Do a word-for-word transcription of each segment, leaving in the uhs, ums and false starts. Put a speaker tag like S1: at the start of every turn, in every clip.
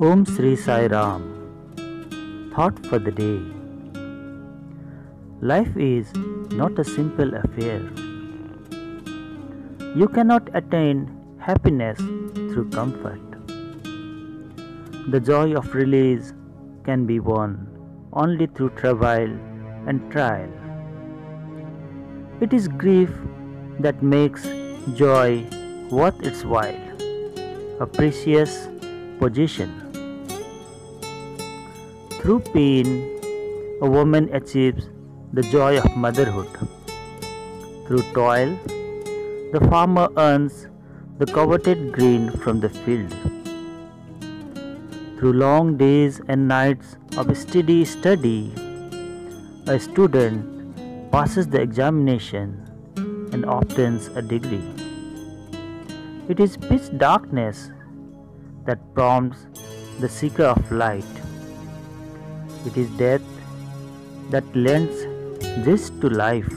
S1: Om Sri Sai Ram. Thought for the day. Life is not a simple affair. You cannot attain happiness through comfort. The joy of release can be won only through travail and trial. It is grief that makes joy worth its while, a precious possession. Through pain, a woman achieves the joy of motherhood. Through toil, the farmer earns the coveted grain from the field. Through long days and nights of steady study, a student passes the examination and obtains a degree. It is pitch darkness that prompts the seeker of light. It is death that lends zest to life.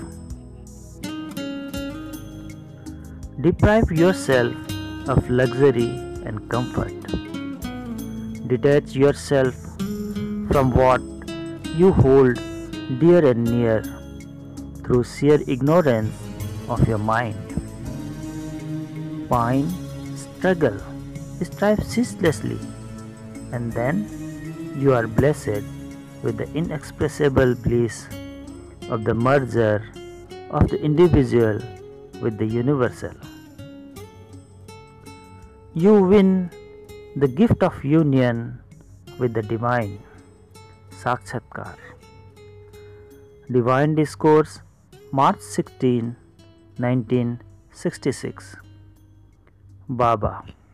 S1: Deprive yourself of luxury and comfort. Detach yourself from what you hold dear and near through sheer ignorance of your mind. Pine, struggle, strive ceaselessly, and then you are blessed with the inexpressible bliss of the merger of the individual with the universal. You win the gift of union with the divine. Sakshatkar. Divine Discourse, March sixteenth, nineteen sixty-six. Baba.